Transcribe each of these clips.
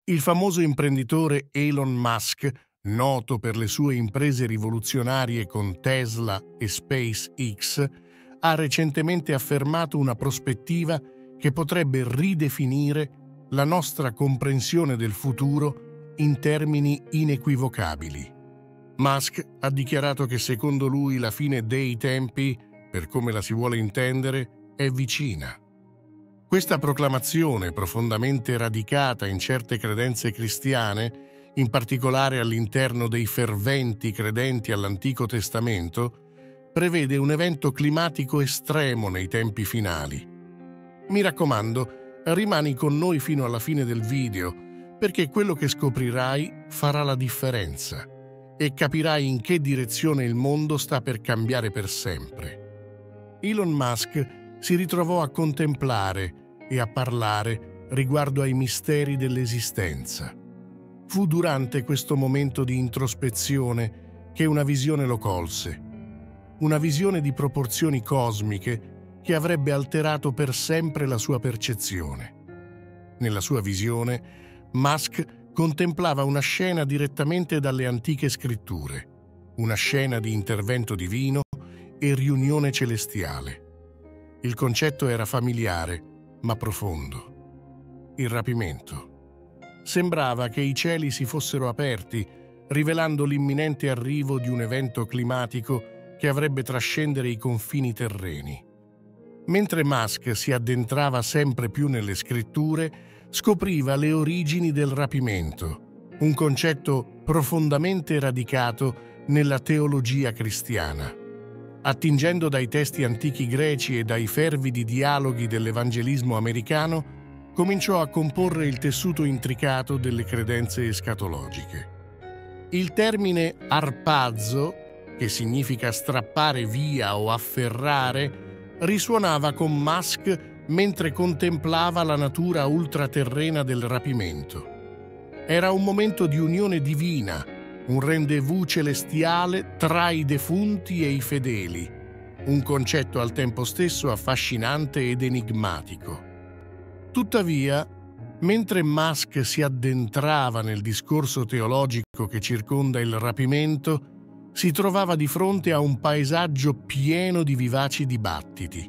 Il famoso imprenditore Elon Musk, noto per le sue imprese rivoluzionarie con Tesla e SpaceX, ha recentemente affermato una prospettiva che potrebbe ridefinire la nostra comprensione del futuro in termini inequivocabili. Musk ha dichiarato che secondo lui la fine dei tempi, per come la si vuole intendere, è vicina. Questa proclamazione, profondamente radicata in certe credenze cristiane, in particolare all'interno dei ferventi credenti all'Antico Testamento, prevede un evento climatico estremo nei tempi finali. Mi raccomando, rimani con noi fino alla fine del video, perché quello che scoprirai farà la differenza e capirai in che direzione il mondo sta per cambiare per sempre. Elon Musk si ritrovò a contemplare e a parlare riguardo ai misteri dell'esistenza. Fu durante questo momento di introspezione che una visione lo colse, una visione di proporzioni cosmiche che avrebbe alterato per sempre la sua percezione. Nella sua visione, Musk contemplava una scena direttamente dalle antiche scritture, una scena di intervento divino e riunione celestiale. Il concetto era familiare, ma profondo. Il rapimento. Sembrava che i cieli si fossero aperti, rivelando l'imminente arrivo di un evento climatico che avrebbe trascendere i confini terreni. Mentre Musk si addentrava sempre più nelle scritture, scopriva le origini del rapimento, un concetto profondamente radicato nella teologia cristiana. Attingendo dai testi antichi greci e dai fervidi dialoghi dell'evangelismo americano, cominciò a comporre il tessuto intricato delle credenze escatologiche. Il termine arpazzo, che significa strappare via o afferrare, risuonava con Musk mentre contemplava la natura ultraterrena del rapimento. Era un momento di unione divina, un rendezvous celestiale tra i defunti e i fedeli, un concetto al tempo stesso affascinante ed enigmatico. Tuttavia, mentre Musk si addentrava nel discorso teologico che circonda il rapimento, si trovava di fronte a un paesaggio pieno di vivaci dibattiti.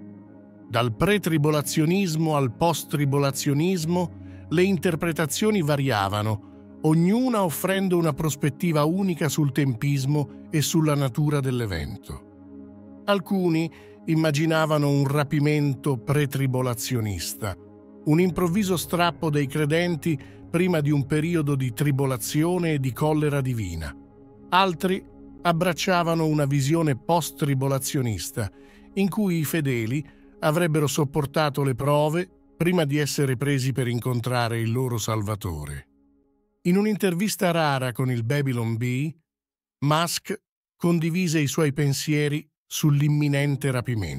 Dal pretribolazionismo al post-tribolazionismo, le interpretazioni variavano, ognuna offrendo una prospettiva unica sul tempismo e sulla natura dell'evento. Alcuni immaginavano un rapimento pretribolazionista, un improvviso strappo dei credenti prima di un periodo di tribolazione e di collera divina. Altri abbracciavano una visione post-tribolazionista, in cui i fedeli avrebbero sopportato le prove prima di essere presi per incontrare il loro Salvatore. In un'intervista rara con il Babylon Bee, Musk condivise i suoi pensieri sull'imminente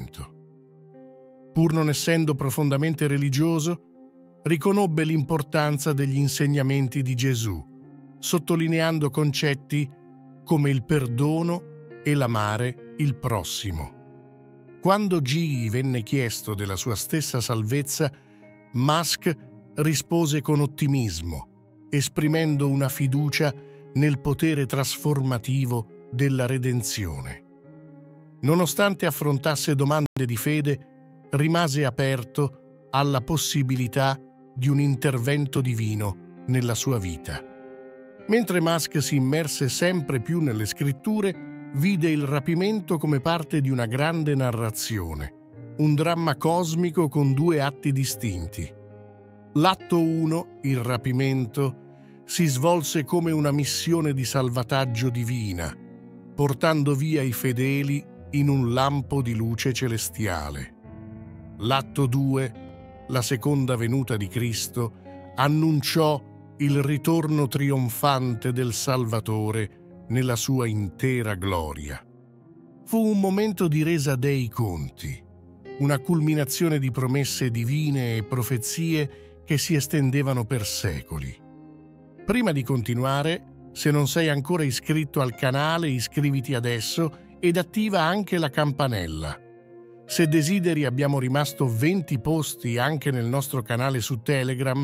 rapimento. Pur non essendo profondamente religioso, riconobbe l'importanza degli insegnamenti di Gesù, sottolineando concetti come il perdono e l'amare il prossimo. Quando G venne chiesto della sua stessa salvezza, Musk rispose con ottimismo, esprimendo una fiducia nel potere trasformativo della redenzione. Nonostante affrontasse domande di fede, rimase aperto alla possibilità di un intervento divino nella sua vita. Mentre Musk si immerse sempre più nelle scritture, vide il rapimento come parte di una grande narrazione, un dramma cosmico con due atti distinti. L'atto 1, il rapimento, si svolse come una missione di salvataggio divina, portando via i fedeli in un lampo di luce celestiale. L'atto 2, la seconda venuta di Cristo, annunciò il ritorno trionfante del Salvatore nella sua intera gloria. Fu un momento di resa dei conti, una culminazione di promesse divine e profezie che si estendevano per secoli. Prima di continuare, se non sei ancora iscritto al canale, iscriviti adesso ed attiva anche la campanella. Se desideri, abbiamo rimasto 20 posti anche nel nostro canale su Telegram,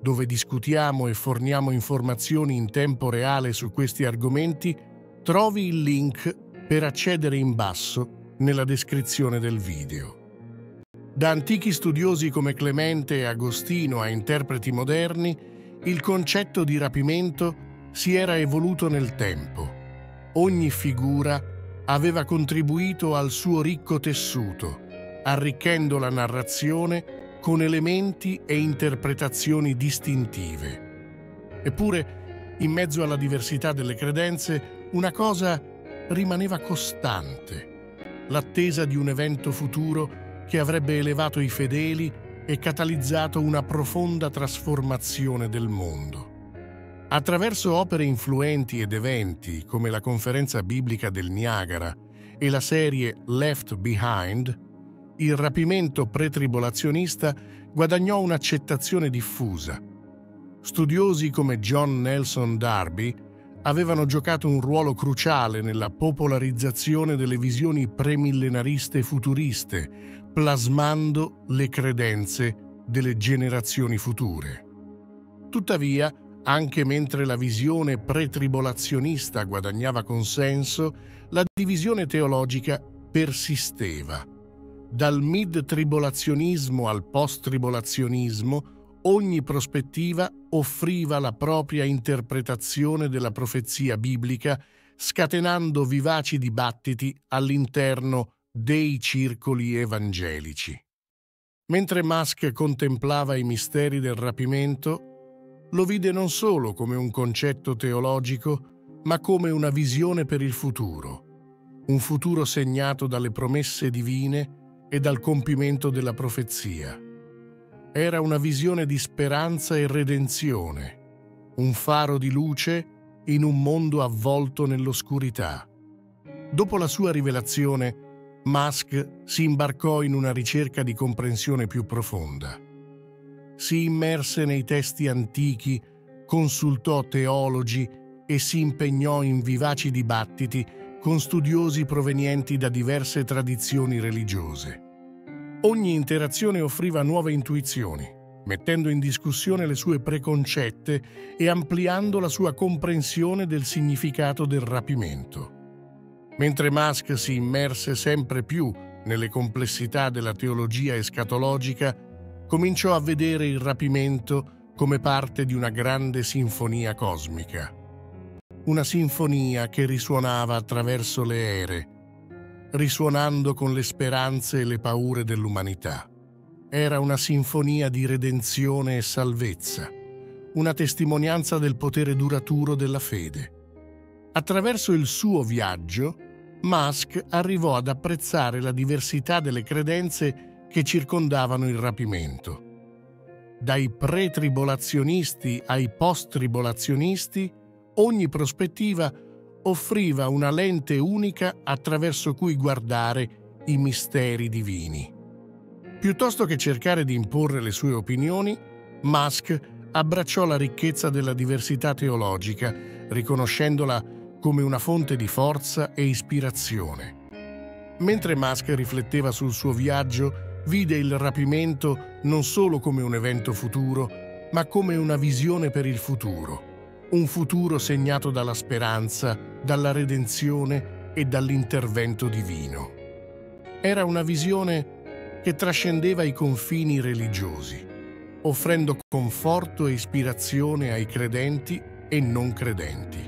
dove discutiamo e forniamo informazioni in tempo reale su questi argomenti, trovi il link per accedere in basso nella descrizione del video. Da antichi studiosi come Clemente e Agostino a interpreti moderni, il concetto di rapimento si era evoluto nel tempo. Ogni figura aveva contribuito al suo ricco tessuto, arricchendo la narrazione con elementi e interpretazioni distintive. Eppure, in mezzo alla diversità delle credenze, una cosa rimaneva costante: l'attesa di un evento futuro che avrebbe elevato i fedeli e catalizzato una profonda trasformazione del mondo. Attraverso opere influenti ed eventi come la Conferenza Biblica del Niagara e la serie Left Behind, il rapimento pretribulazionista guadagnò un'accettazione diffusa. Studiosi come John Nelson Darby avevano giocato un ruolo cruciale nella popolarizzazione delle visioni premillenariste futuriste, plasmando le credenze delle generazioni future. Tuttavia, anche mentre la visione pretribulazionista guadagnava consenso, la divisione teologica persisteva. Dal mid-tribulazionismo al post-tribulazionismo, ogni prospettiva offriva la propria interpretazione della profezia biblica, scatenando vivaci dibattiti all'interno dei circoli evangelici. Mentre Musk contemplava i misteri del rapimento, lo vide non solo come un concetto teologico, ma come una visione per il futuro, un futuro segnato dalle promesse divine e dal compimento della profezia. Era una visione di speranza e redenzione, un faro di luce in un mondo avvolto nell'oscurità. Dopo la sua rivelazione, Musk si imbarcò in una ricerca di comprensione più profonda. Si immerse nei testi antichi, consultò teologi e si impegnò in vivaci dibattiti con studiosi provenienti da diverse tradizioni religiose. Ogni interazione offriva nuove intuizioni, mettendo in discussione le sue preconcette e ampliando la sua comprensione del significato del rapimento. Mentre Musk si immerse sempre più nelle complessità della teologia escatologica, cominciò a vedere il rapimento come parte di una grande sinfonia cosmica. Una sinfonia che risuonava attraverso le ere, risuonando con le speranze e le paure dell'umanità. Era una sinfonia di redenzione e salvezza, una testimonianza del potere duraturo della fede. Attraverso il suo viaggio, Musk arrivò ad apprezzare la diversità delle credenze che circondavano il rapimento. Dai pre-tribolazionisti ai post-tribolazionisti, ogni prospettiva offriva una lente unica attraverso cui guardare i misteri divini. Piuttosto che cercare di imporre le sue opinioni, Musk abbracciò la ricchezza della diversità teologica, riconoscendola come una fonte di forza e ispirazione. Mentre Musk rifletteva sul suo viaggio, vide il rapimento non solo come un evento futuro, ma come una visione per il futuro. Un futuro segnato dalla speranza, dalla redenzione e dall'intervento divino. Era una visione che trascendeva i confini religiosi, offrendo conforto e ispirazione ai credenti e non credenti.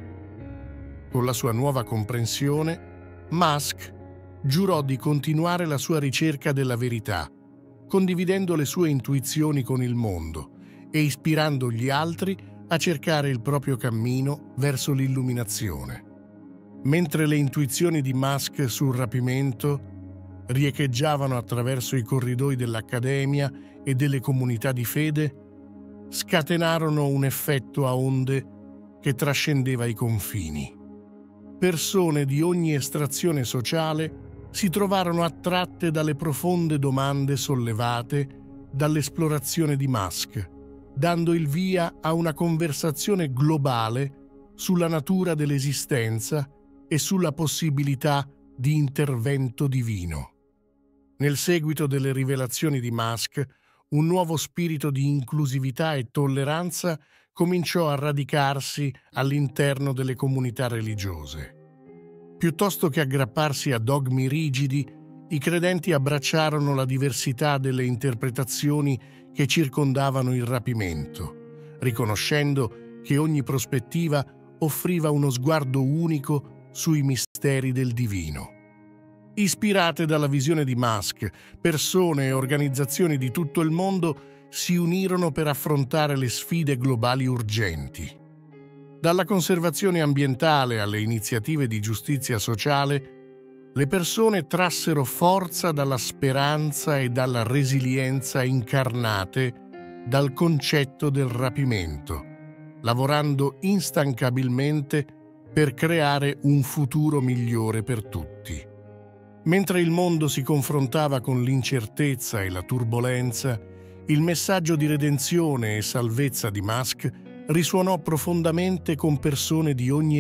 Con la sua nuova comprensione, Musk giurò di continuare la sua ricerca della verità, condividendo le sue intuizioni con il mondo e ispirando gli altri a cercare il proprio cammino verso l'illuminazione. Mentre le intuizioni di Musk sul rapimento riecheggiavano attraverso i corridoi dell'accademia e delle comunità di fede, scatenarono un effetto a onde che trascendeva i confini. Persone di ogni estrazione sociale si trovarono attratte dalle profonde domande sollevate dall'esplorazione di Musk, dando il via a una conversazione globale sulla natura dell'esistenza e sulla possibilità di intervento divino. Nel seguito delle rivelazioni di Musk, un nuovo spirito di inclusività e tolleranza cominciò a radicarsi all'interno delle comunità religiose. Piuttosto che aggrapparsi a dogmi rigidi, i credenti abbracciarono la diversità delle interpretazioni che circondavano il rapimento, riconoscendo che ogni prospettiva offriva uno sguardo unico sui misteri del divino. Ispirate dalla visione di Musk, persone e organizzazioni di tutto il mondo si unirono per affrontare le sfide globali urgenti. Dalla conservazione ambientale alle iniziative di giustizia sociale, le persone trassero forza dalla speranza e dalla resilienza incarnate dal concetto del rapimento, lavorando instancabilmente per creare un futuro migliore per tutti. Mentre il mondo si confrontava con l'incertezza e la turbolenza, il messaggio di redenzione e salvezza di Musk risuonò profondamente con persone di ogni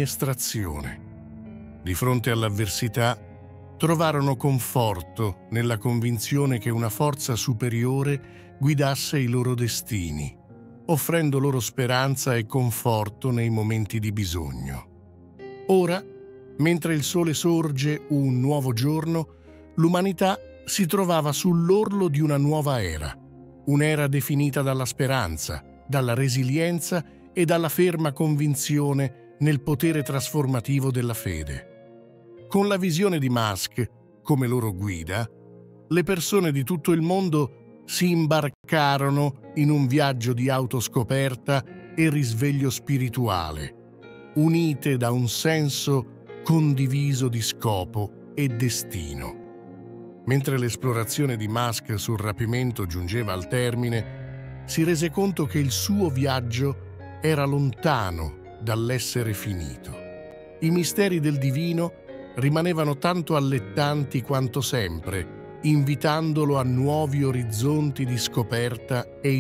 estrazione. Di fronte all'avversità, trovarono conforto nella convinzione che una forza superiore guidasse i loro destini, offrendo loro speranza e conforto nei momenti di bisogno. Ora, mentre il sole sorge un nuovo giorno, l'umanità si trovava sull'orlo di una nuova era, un'era definita dalla speranza, dalla resilienza e dalla ferma convinzione nel potere trasformativo della fede. Con la visione di Musk come loro guida, le persone di tutto il mondo si imbarcarono in un viaggio di autoscoperta e risveglio spirituale, unite da un senso condiviso di scopo e destino. Mentre l'esplorazione di Musk sul rapimento giungeva al termine, si rese conto che il suo viaggio era lontano dall'essere finito. I misteri del divino rimanevano tanto allettanti quanto sempre, invitandolo a nuovi orizzonti di scoperta e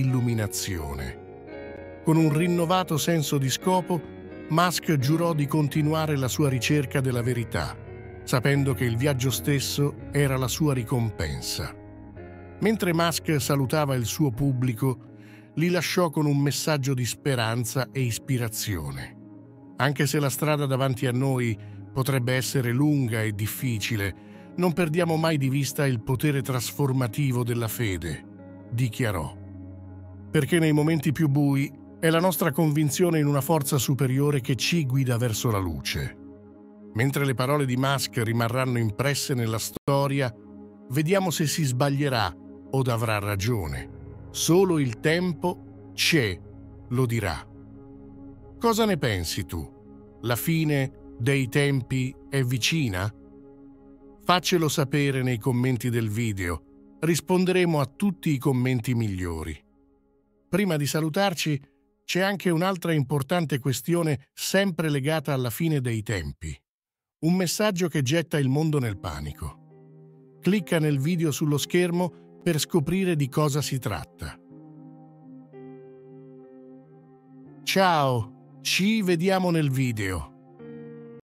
illuminazione. Con un rinnovato senso di scopo, Musk giurò di continuare la sua ricerca della verità, sapendo che il viaggio stesso era la sua ricompensa. Mentre Musk salutava il suo pubblico, li lasciò con un messaggio di speranza e ispirazione. Anche se la strada davanti a noi potrebbe essere lunga e difficile, non perdiamo mai di vista il potere trasformativo della fede, dichiarò. Perché nei momenti più bui è la nostra convinzione in una forza superiore che ci guida verso la luce. Mentre le parole di Musk rimarranno impresse nella storia, vediamo se si sbaglierà o avrà ragione. Solo il tempo lo dirà. Cosa ne pensi tu? La fine dei tempi è vicina? Faccelo sapere nei commenti del video. Risponderemo a tutti i commenti migliori. Prima di salutarci, c'è anche un'altra importante questione sempre legata alla fine dei tempi. Un messaggio che getta il mondo nel panico. Clicca nel video sullo schermo per scoprire di cosa si tratta. Ciao, ci vediamo nel video.